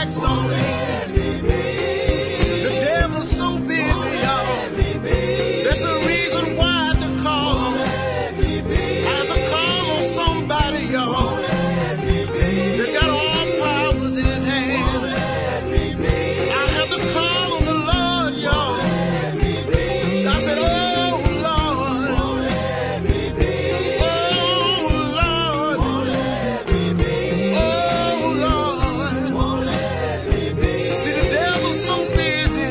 attacks on me. The devil's so busy, y'all. That's the reason why I have to call him. I have to call on somebody, y'all. That got all powers in his hand. I have to call on the Lord, y'all. I said, oh Lord, oh Lord, oh Lord. See, the devil's so busy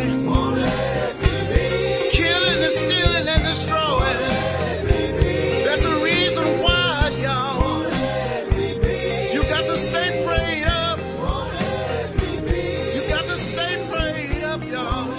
killing and stealing and destroying. That's the reason why, y'all. You got to stay prayed up. You got to stay prayed up, y'all.